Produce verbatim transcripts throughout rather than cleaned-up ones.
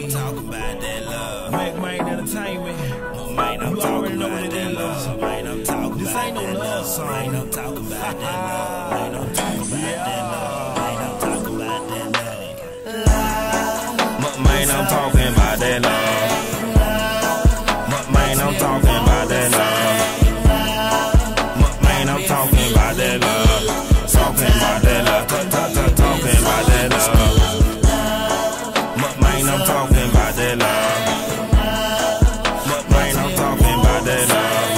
I'm talking about that love. Macmane Entertainment. Man, I'm You talking already know about what it that is. love. Man, I'm talking This about ain't no that love song. Man, I'm talking about that love. Man, I'm talking about that love. Man, I'm talking about that love. Man, I'm talking about that love. Man, I'm talking about that love. Man, I'm talking about that love. Talking about that love. Talking about that love. Man, I'm talking about that love. Man, I'm talking about that love.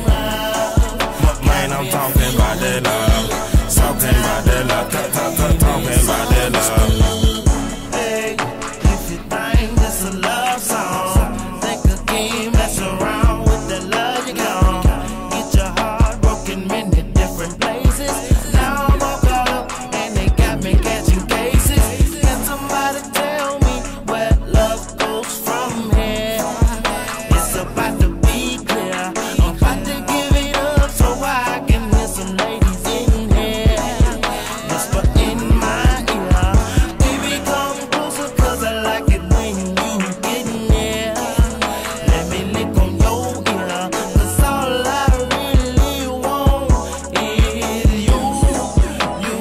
Man, I'm talking about that love. Talking about that love. Talking about that love. Hey, if you think this a love song, think again, mess around with the love you got. Get your heart broken many different places. Now I'm all caught up and they got me catching cases. Can somebody tell me where love goes from here? It's about to be clear. I'm about to give it up so I can hear some ladies in here whisper in my ear. Baby, come closer, cause I like it when you get near. Let me lick on your ear, cause all I really want is you, you.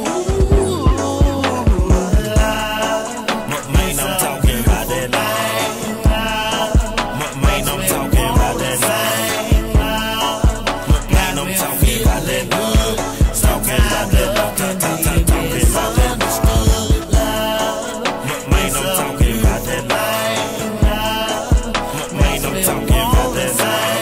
Man, I'm talking about that love. Man, I'm talking about that love. Man, I'm talking about that love. Talking about that love. Talking about that love. Man, I'm talking about that love. Man, I'm talking about that love.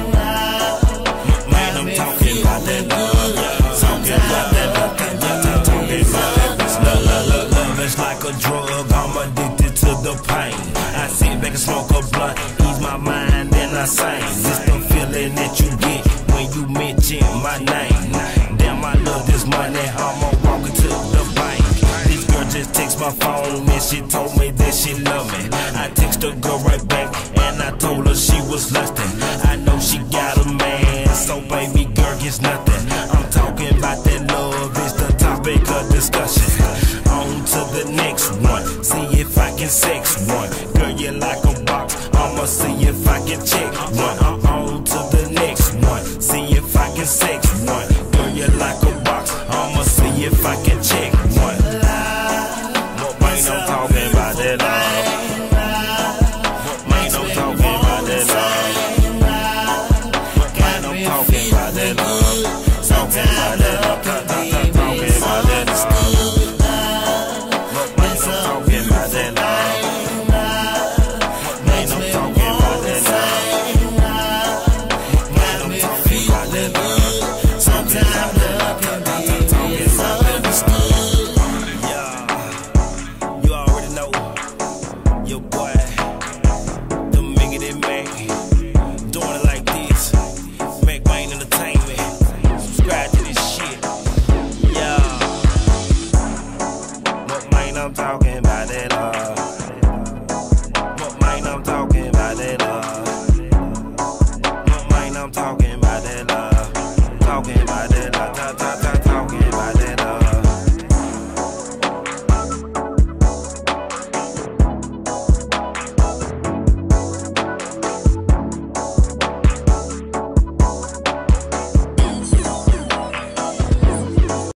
Man, I'm talking about that love. Talking about that love. Talking about that love. Love, love is like a drug. I'm addicted to the pain. I sit back and smoke a blunt, ease my mind and I sing. It's the feeling that you get when you mention my name. Damn, I love this money, I'ma walk into the bank. This girl just text my phone and she told me that she love me.